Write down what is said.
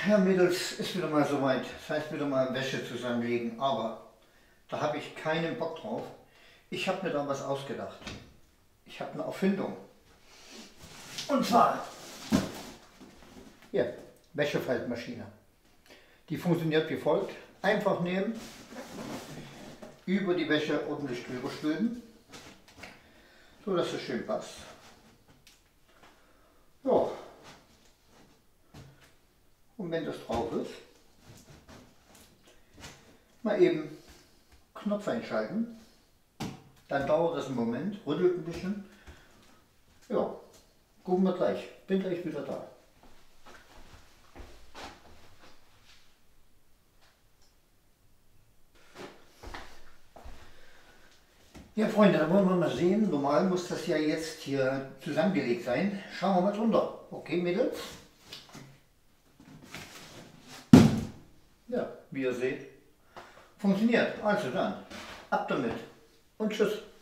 Ja, Mädels, ist wieder mal soweit. Das heißt wieder mal Wäsche zusammenlegen, aber da habe ich keinen Bock drauf. Ich habe mir da was ausgedacht. Ich habe eine Erfindung. Und zwar hier, Wäschefaltmaschine. Die funktioniert wie folgt. Einfach nehmen, über die Wäsche ordentlich drüber stülpen, so dass es schön passt. Ja. Und wenn das drauf ist, mal eben Knopf einschalten, dann dauert das einen Moment, rüttelt ein bisschen. Ja, gucken wir gleich. Bin gleich wieder da. Ja Freunde, da wollen wir mal sehen. Normal muss das ja jetzt hier zusammengelegt sein. Schauen wir mal drunter. Okay Mädels? Ja, wie ihr seht, funktioniert. Also dann, ab damit und tschüss.